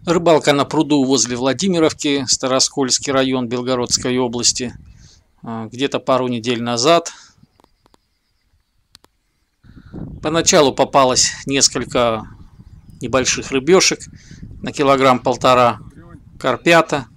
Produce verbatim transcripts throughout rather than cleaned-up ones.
Рыбалка на пруду возле Владимировки, Староскольский район Белгородской области. Где-то пару недель назад. Поначалу попалось несколько небольших рыбешек на килограмм полтора, карпята.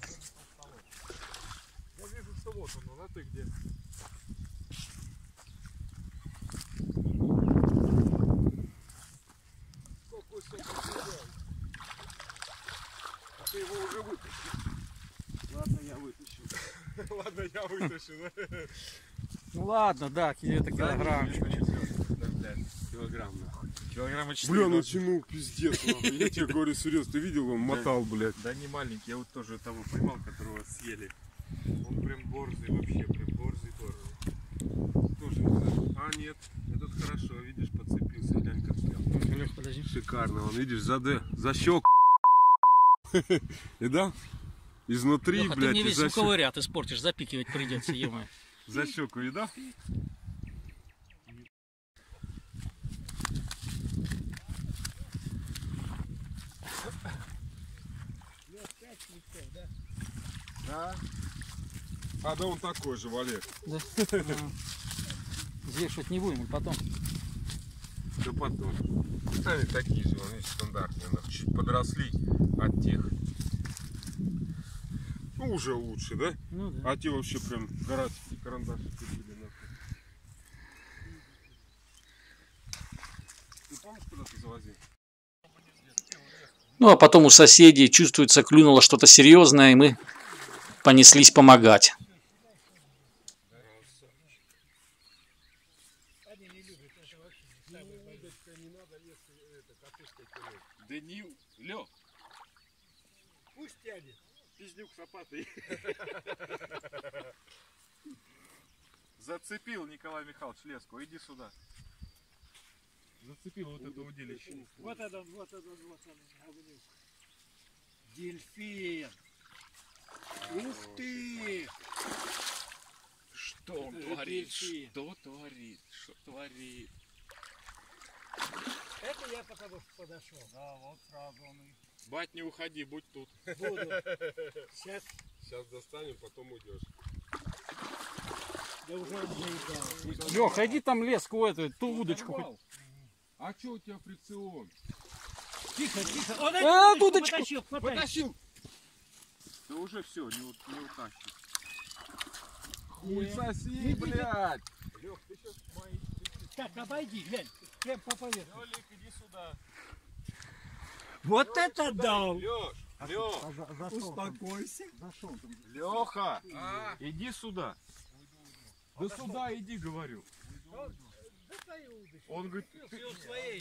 Ты его уже вытащил. Ладно, я вытащу. Ладно, я вытащу. Ну ладно, да, это килограмм. Килограмм, нахуй. Килограмма четыре. Бля, натянул, пиздец, нахуй. Я тебе говорю серьезно, ты видел, он мотал, блядь. Да не маленький, я вот тоже того поймал, которого съели. Он прям борзый вообще, прям борзый борзый. Тоже, а нет, этот хорошо, видишь, подцепился, глянь как прям. Лёх, подожди. Шикарно, он, видишь, за, д, за щек. И да? Изнутри, Лёха, блядь, ты мне весь за звуковой ряд испортишь, запикивать придется, ё-моё. За щеку, и да? Да? А, да он такой же, Валер. Да. Взвешивать не будем, потом. Да потом. Они такие же, они стандартные, чуть подросли от тех. Ну, уже лучше, да? Ну да. А те вообще прям городские карандашики были, нахуй. Ты помнишь, куда ты завозил? Ну а потом у соседей чувствуется, клюнуло что-то серьезное, и мы понеслись помогать. Да не, Лёх, Пусть тянет. пиздюк сапатый. Зацепил Николай Михайлович леску, иди сюда. Зацепил вот это удилище. Вот это, вот это, вот это. Дельфин. Ух ты! Что он Это творит? дельфин. Что творит? Что творит? Это я потому что подошел. Да, вот сразу он и... Бать, не уходи, будь тут. Буду. Сейчас. Сейчас достанем, потом уйдешь. Да уже он заедал. Леха, иди там леску эту, ту удочку хоть. А что у тебя фрикцион? Тихо, тихо. Он А, эту удочку. потащил, хватай. Потащил! Да уже все, не, у- не утащит. Хуй Не. соси, Иди, блядь! Лех, ты сейчас мои... Так, обойди, глянь. Прям по поверхности. Лёлик, иди сюда. Вот это дал. Лёш, Лёх, Успокойся. Лёха, иди сюда. Да сюда иди, говорю. Он говорит, ты своей.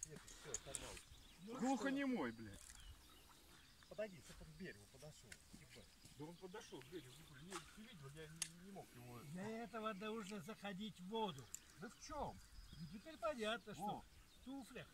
глухонемой, блядь. Подойди, ты к берегу подошел. Да он подошел к берегу. Не, ты видел, я не, не мог его... Для этого нужно заходить в воду. Да в чем? Ну, теперь понятно, что О. в туфлях.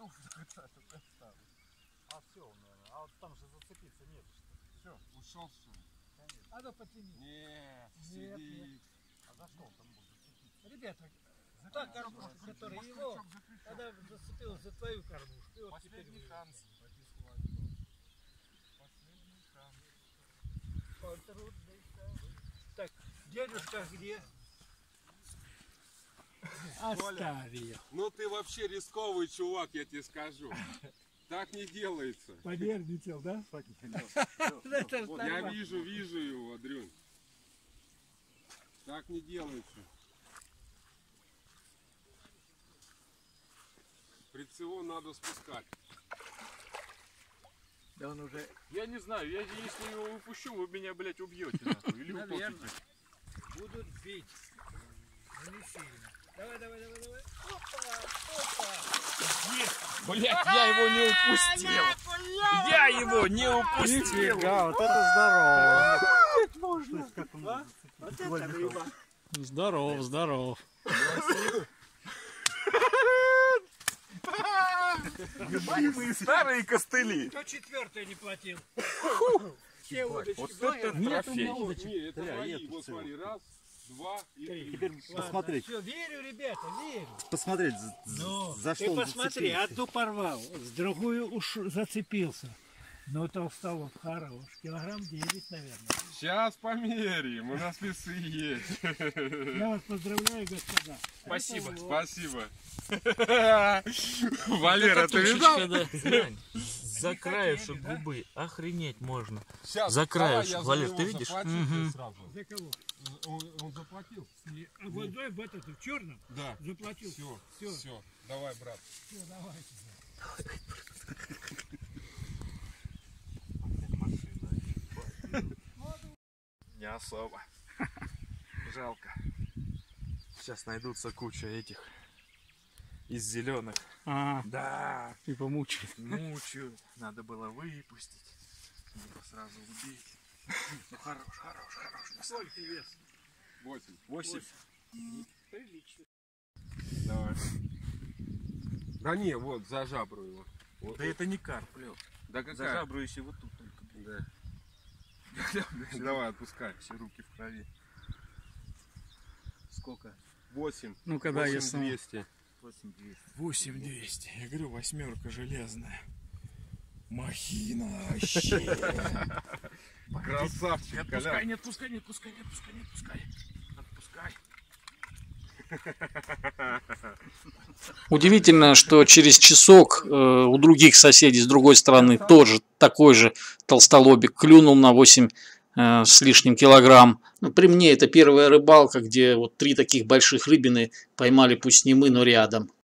А все, наверное. А вот там же зацепиться нет. Все, ушел все. А ну потяни. Нет, Нет, сидит. нет. А за что он там будет зацепиться? Ребята, та кормушка, которая его, она зацепилась за твою кормушку. И вот Последний теперь шанс. Последний шанс. контрудный. Так, дедушка где? Оставь ее. Ну ты вообще рисковый чувак, я тебе скажу. Так не делается. Понервничал, да? Это ж Я нормально. вижу, вижу его, Дрюнь. Так не делается. Фрикцион надо спускать. Да он уже... Я не знаю, я, если его упущу, вы меня, блядь, убьете нахуй. Или Наверное. утопите. Будут бить. Но не сильно. Давай, давай, давай, давай. Опа, опа. Есть. Блядь, я его не упустил. Я его не упустил. Нифига, вот это здорово. Можно. А? Вот это рыба. Здоров, здоров. Любимые старые костыли. Кто четвертый не платил? Все удочки. Вот это трофей. Не, это твои. Вот смотри, раз, два и три. Теперь посмотреть, Все, верю, ребята, верю. посмотреть, за, Ну, за что ты он посмотри, зацепился. одну порвал, с другую уж зацепился. Ну, толстолоб хорош. Килограмм девять, наверное. Сейчас померяем, у нас весы есть. Я вас поздравляю, господа. Спасибо. Это вот. Спасибо. Валера, ты видал? Глянь, за краешек губы охренеть можно. Сейчас, За давай краешек, я за Валер, него ты видишь? заплатил Мгм. сразу. За кого? Он, он заплатил? Не, а вот давай в этот, в черном Да. заплатил. Все, Всё. все. Давай, брат. Все, давайте. Не особо. Жалко. Сейчас найдутся куча этих из зеленых. А, Да, и помучает. мучают. Надо было выпустить. Либо сразу убить. Ну хорош, хорош, хорош. Сколько вес? Восемь. Восемь. Прилично. Давай. Да не, вот, за жабру его. Вот, Да вот. это не карп, Лёв. Да За какая? жабру еще вот тут только. Да. Давай, отпускай. Все руки в крови. Сколько? Восемь. Ну, когда я Восемь сам... двести. восемь двести. восемь двести. Я говорю, восьмерка железная. Махина вообще. Красавчик, Не отпускай, Коля. не отпускай, не отпускай, не отпускай, не отпускай. Отпускай. Удивительно, что через часок э, у других соседей с другой стороны тоже такой же толстолобик клюнул на восемь э, с лишним килограмм. Ну, при мне это первая рыбалка, где вот три таких больших рыбины поймали, пусть не мы, но рядом.